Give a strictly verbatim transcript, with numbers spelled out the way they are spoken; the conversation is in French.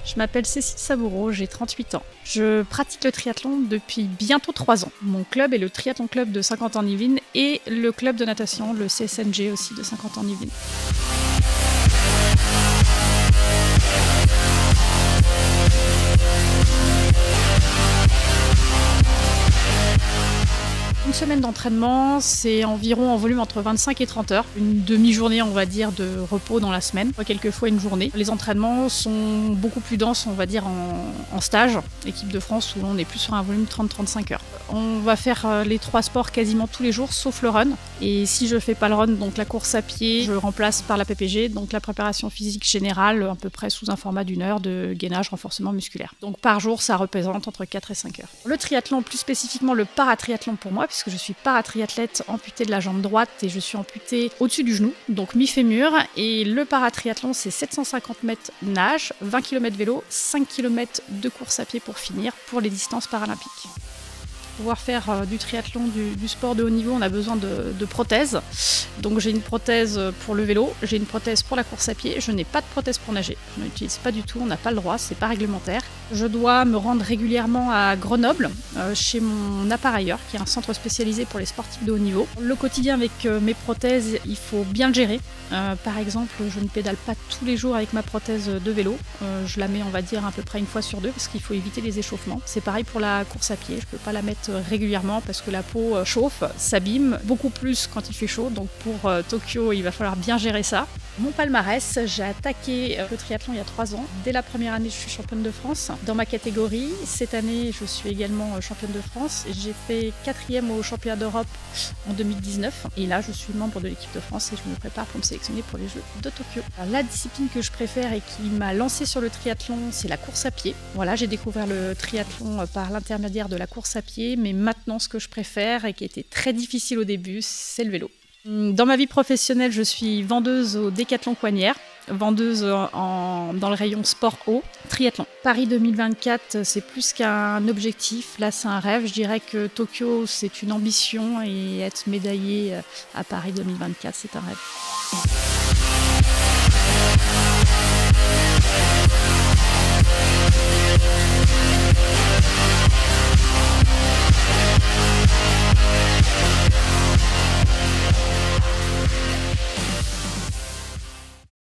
Je m'appelle Cécile Saboureau, j'ai trente-huit ans. Je pratique le triathlon depuis bientôt trois ans. Mon club est le Triathlon Club de Saint-Quentin-en-Yvelines et le club de natation, le C S N G aussi de Saint-Quentin-en-Yvelines. Une semaine d'entraînement, c'est environ en volume entre vingt-cinq et trente heures. Une demi-journée, on va dire, de repos dans la semaine, quelquefois une journée. Les entraînements sont beaucoup plus denses, on va dire, en, en stage. Équipe de France, où on est plus sur un volume trente à trente-cinq heures. On va faire les trois sports quasiment tous les jours, sauf le run. Et si je fais pas le run, donc la course à pied, je remplace par la P P G, donc la préparation physique générale, à peu près sous un format d'une heure de gainage, renforcement musculaire. Donc par jour, ça représente entre quatre et cinq heures. Le triathlon, plus spécifiquement le paratriathlon pour moi, puisque je suis paratriathlète amputée de la jambe droite et je suis amputée au-dessus du genou, donc mi-fémur. Et le paratriathlon, c'est sept cent cinquante mètres nage, vingt kilomètres vélo, cinq kilomètres de course à pied pour finir, pour les distances paralympiques. Pour pouvoir faire euh, du triathlon, du, du sport de haut niveau, on a besoin de, de prothèses. Donc j'ai une prothèse pour le vélo, j'ai une prothèse pour la course à pied, je n'ai pas de prothèse pour nager. Je n'utilise pas du tout, on n'a pas le droit, c'est pas réglementaire. Je dois me rendre régulièrement à Grenoble, euh, chez mon appareilleur, qui est un centre spécialisé pour les sportifs de haut niveau. Le quotidien avec euh, mes prothèses, il faut bien le gérer. Euh, par exemple, je ne pédale pas tous les jours avec ma prothèse de vélo. Euh, je la mets, on va dire, à peu près une fois sur deux, parce qu'il faut éviter les échauffements. C'est pareil pour la course à pied, je ne peux pas la mettre régulièrement parce que la peau chauffe, s'abîme, beaucoup plus quand il fait chaud. Donc pour euh, Tokyo, il va falloir bien gérer ça. Mon palmarès, j'ai attaqué le triathlon il y a trois ans. Dès la première année, je suis championne de France dans ma catégorie. Cette année, je suis également championne de France. J'ai fait quatrième au championnat d'Europe en deux mille dix-neuf. Et là, je suis membre de l'équipe de France et je me prépare pour me sélectionner pour les Jeux de Tokyo. Alors, la discipline que je préfère et qui m'a lancée sur le triathlon, c'est la course à pied. Voilà, j'ai découvert le triathlon par l'intermédiaire de la course à pied. Mais maintenant, ce que je préfère et qui était très difficile au début, c'est le vélo. Dans ma vie professionnelle, je suis vendeuse au Décathlon Coignières, vendeuse en, dans le rayon sport haut, triathlon. Paris deux mille vingt-quatre, c'est plus qu'un objectif, là c'est un rêve. Je dirais que Tokyo, c'est une ambition et être médaillée à Paris deux mille vingt-quatre, c'est un rêve.